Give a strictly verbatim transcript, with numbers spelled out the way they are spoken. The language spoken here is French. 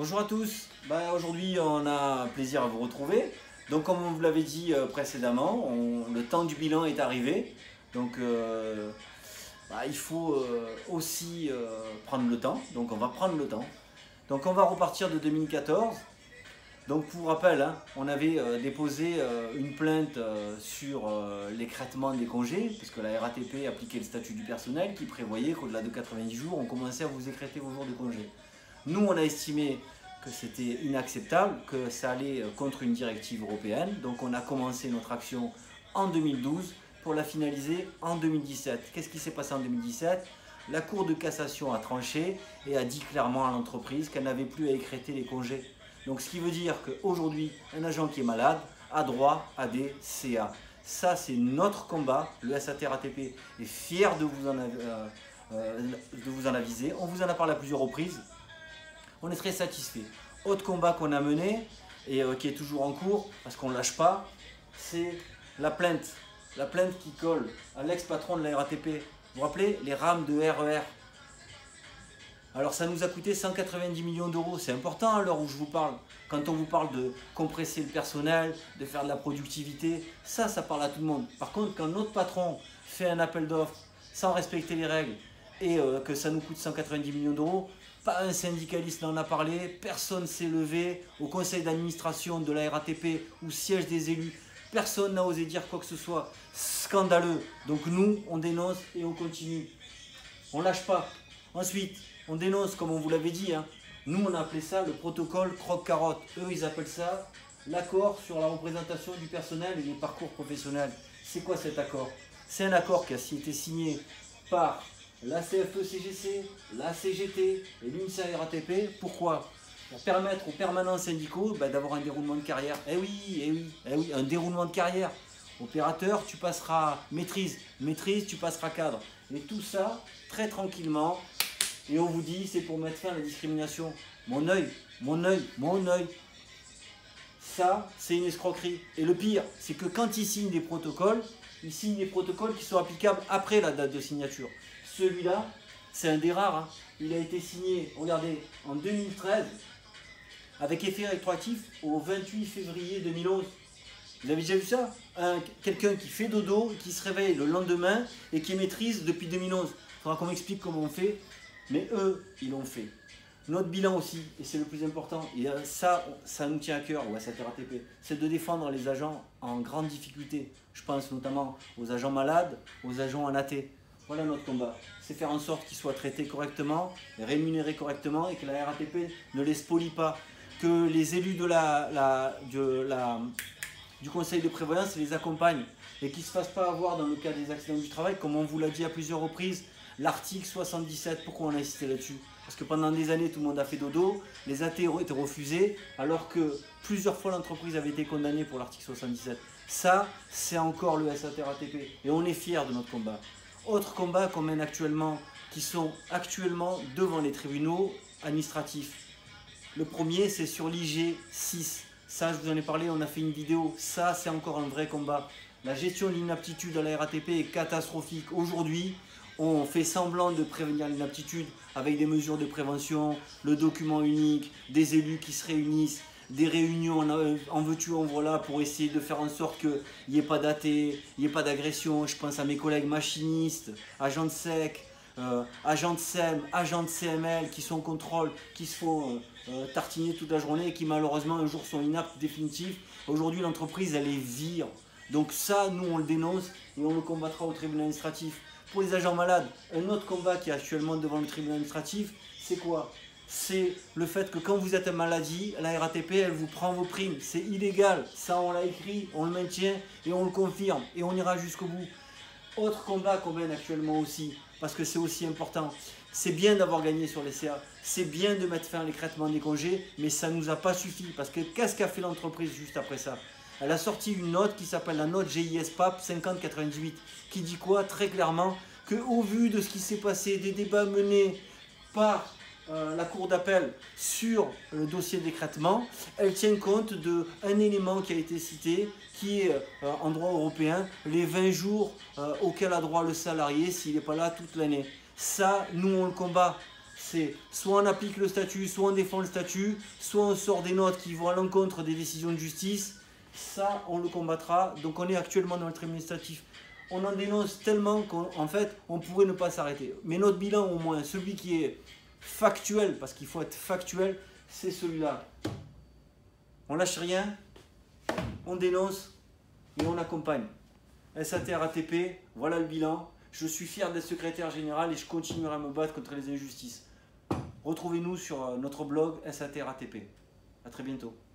Bonjour à tous, bah, aujourd'hui on a plaisir à vous retrouver. Donc comme on vous l'avait dit euh, précédemment, on- le temps du bilan est arrivé. Donc euh, bah, il faut euh, aussi euh, prendre le temps, donc on va prendre le temps. Donc on va repartir de deux mille quatorze. Donc pour rappel, hein, on avait euh, déposé euh, une plainte euh, sur euh, l'écrêtement des congés, parce que la R A T P appliquait le statut du personnel qui prévoyait qu'au-delà de quatre-vingt-dix jours, on commençait à vous écrêter vos jours de congé. Nous, on a estimé que c'était inacceptable, que ça allait contre une directive européenne. Donc on a commencé notre action en deux mille douze pour la finaliser en deux mille dix-sept. Qu'est-ce qui s'est passé en deux mille dix-sept? La Cour de cassation a tranché et a dit clairement à l'entreprise qu'elle n'avait plus à écrêter les congés. Donc ce qui veut dire qu'aujourd'hui, un agent qui est malade a droit à des C A. Ça, c'est notre combat. Le S A T R A T P est fier de vous en, euh, euh, de vous en aviser. On vous en a parlé à plusieurs reprises. On est très satisfait. Autre combat qu'on a mené et euh, qui est toujours en cours, parce qu'on ne lâche pas, c'est la plainte. La plainte qui colle à l'ex-patron de la R A T P. Vous vous rappelez, les rames de R E R. Alors ça nous a coûté cent quatre-vingt-dix millions d'euros. C'est important à l'heure où je vous parle. Quand on vous parle de compresser le personnel, de faire de la productivité, ça, ça parle à tout le monde. Par contre, quand notre patron fait un appel d'offres sans respecter les règles et euh, que ça nous coûte cent quatre-vingt-dix millions d'euros, pas un syndicaliste n'en a parlé, personne s'est levé au conseil d'administration de la R A T P ou siège des élus. Personne n'a osé dire quoi que ce soit. Scandaleux. Donc nous, on dénonce et on continue. On lâche pas. Ensuite, on dénonce, comme on vous l'avait dit, hein. Nous, on a appelé ça le protocole croque-carotte. Eux, ils appellent ça l'accord sur la représentation du personnel et les parcours professionnels. C'est quoi cet accord? C'est un accord qui a été signé par la C F E C G C, la C G T et l'UNSA R A T P. Pourquoi? Pour permettre aux permanents syndicaux bah, d'avoir un déroulement de carrière. Eh oui, eh oui, eh oui, un déroulement de carrière. Opérateur, tu passeras maîtrise, maîtrise, tu passeras cadre. Et tout ça, très tranquillement. Et on vous dit, c'est pour mettre fin à la discrimination. Mon œil, mon œil, mon œil. Ça, c'est une escroquerie. Et le pire, c'est que quand ils signent des protocoles, ils signent des protocoles qui sont applicables après la date de signature. Celui-là, c'est un des rares. Hein. Il a été signé, regardez, en deux mille treize, avec effet rétroactif au vingt-huit février deux mille onze. Vous avez déjà vu ça? Quelqu'un qui fait dodo, qui se réveille le lendemain et qui maîtrise depuis deux mille onze. Il faudra qu'on m'explique comment on fait. Mais eux, ils l'ont fait. Notre bilan aussi, et c'est le plus important, et ça, ça nous tient à cœur au S A T R A T P, c'est de défendre les agents en grande difficulté. Je pense notamment aux agents malades, aux agents en A T. Voilà notre combat. C'est faire en sorte qu'ils soient traités correctement, rémunérés correctement, et que la R A T P ne les spolie pas. Que les élus de la, la, de la, du conseil de prévoyance les accompagnent, et qu'ils ne se fassent pas avoir dans le cas des accidents du travail, comme on vous l'a dit à plusieurs reprises. L'article soixante-dix-sept, pourquoi on a insisté là-dessus? Parce que pendant des années, tout le monde a fait dodo, les A T ont été refusés, alors que plusieurs fois l'entreprise avait été condamnée pour l'article soixante-dix-sept. Ça, c'est encore le S A T R A T P, et on est fiers de notre combat. Autre combat qu'on mène actuellement, qui sont actuellement devant les tribunaux administratifs. Le premier, c'est sur l'I G six. Ça, je vous en ai parlé, on a fait une vidéo. Ça, c'est encore un vrai combat. La gestion de l'inaptitude à la R A T P est catastrophique. Aujourd'hui, on fait semblant de prévenir l'inaptitude avec des mesures de prévention, le document unique, des élus qui se réunissent, des réunions en, en veux-tu, en voilà, pour essayer de faire en sorte qu'il n'y ait pas d'A T, il n'y ait pas d'agression. Je pense à mes collègues machinistes, agents de S E C, euh, agents de S E M, agents de C M L qui sont en contrôle, qui se font euh, euh, tartiner toute la journée et qui malheureusement un jour sont inaptes définitifs. Aujourd'hui, l'entreprise, elle les vire. Donc ça, nous, on le dénonce et on le combattra au tribunal administratif. Pour les agents malades, un autre combat qui est actuellement devant le tribunal administratif, c'est quoi? C'est le fait que quand vous êtes en maladie, la R A T P, elle vous prend vos primes. C'est illégal. Ça, on l'a écrit, on le maintient et on le confirme. Et on ira jusqu'au bout. Autre combat qu'on mène actuellement aussi, parce que c'est aussi important. C'est bien d'avoir gagné sur les C A. C'est bien de mettre fin à l'écrêtement des congés, mais ça ne nous a pas suffi. Parce que qu'est-ce qu'a fait l'entreprise juste après ça? Elle a sorti une note qui s'appelle la note G I S P A P cinquante quatre-vingt-dix-huit, qui dit quoi? Très clairement, qu'au vu de ce qui s'est passé, des débats menés par euh, la Cour d'appel sur le dossier d'écrêtement, elle tient compte d'un élément qui a été cité, qui est euh, en droit européen, les vingt jours euh, auxquels a droit le salarié s'il n'est pas là toute l'année. Ça, nous on le combat. c'est soit on applique le statut, soit on défend le statut, soit on sort des notes qui vont à l'encontre des décisions de justice. Ça, on le combattra. Donc on est actuellement dans le tribunal administratif. On en dénonce tellement qu'en fait, on pourrait ne pas s'arrêter. Mais notre bilan, au moins, celui qui est factuel, parce qu'il faut être factuel, c'est celui-là. On lâche rien, on dénonce et on accompagne. S A T R A T P, voilà le bilan. Je suis fier d'être secrétaire général et je continuerai à me battre contre les injustices. Retrouvez-nous sur notre blog S A T R A T P. À très bientôt.